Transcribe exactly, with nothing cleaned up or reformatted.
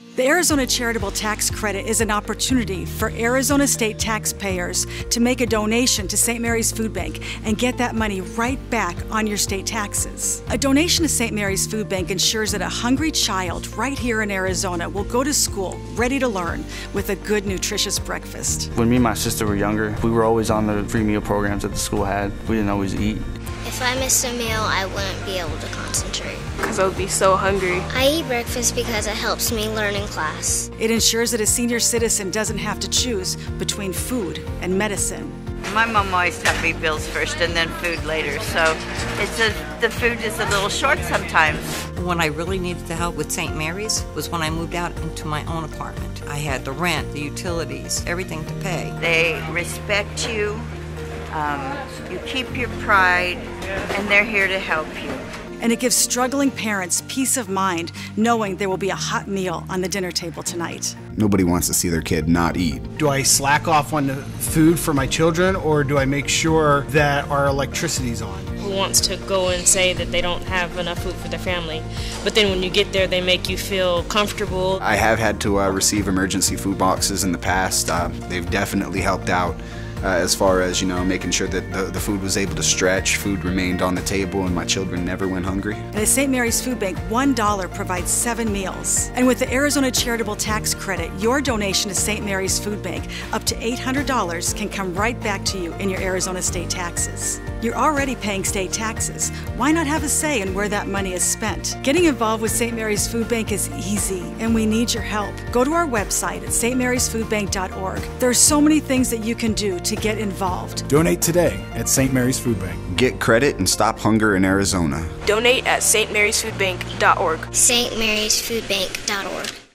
The Arizona Charitable Tax Credit is an opportunity for Arizona state taxpayers to make a donation to Saint Mary's Food Bank and get that money right back on your state taxes. A donation to Saint Mary's Food Bank ensures that a hungry child right here in Arizona will go to school ready to learn with a good, nutritious breakfast. When me and my sister were younger, we were always on the free meal programs that the school had. We didn't always eat. If I missed a meal, I wouldn't be able to concentrate. Because I would be so hungry. I eat breakfast because it helps me learn in class. It ensures that a senior citizen doesn't have to choose between food and medicine. My mom always taught me bills first and then food later, so it's a, the food is a little short sometimes. When I really needed the help with Saint Mary's was when I moved out into my own apartment. I had the rent, the utilities, everything to pay. They respect you, um, you keep your pride, and they're here to help you. And it gives struggling parents peace of mind knowing there will be a hot meal on the dinner table tonight. Nobody wants to see their kid not eat. Do I slack off on the food for my children, or do I make sure that our electricity's on? Who wants to go and say that they don't have enough food for their family, but then when you get there they make you feel comfortable. I have had to uh, receive emergency food boxes in the past. Uh, they've definitely helped out. Uh, as far as, you know, making sure that the, the food was able to stretch, food remained on the table, and my children never went hungry. And at Saint Mary's Food Bank, one dollar provides seven meals. And with the Arizona Charitable Tax Credit, your donation to Saint Mary's Food Bank, up to eight hundred dollars, can come right back to you in your Arizona state taxes. You're already paying state taxes. Why not have a say in where that money is spent? Getting involved with Saint Mary's Food Bank is easy, and we need your help. Go to our website at st marys food bank dot org. There are so many things that you can do to get involved. Donate today at Saint Mary's Food Bank. Get credit and stop hunger in Arizona. Donate at st marys food bank dot org. st marys food bank dot org.